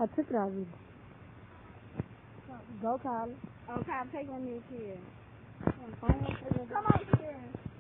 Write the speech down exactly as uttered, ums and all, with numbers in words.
I took it already. Go, Kylie. Oh, Kyle, take one of your kids. Come Come on, Karen.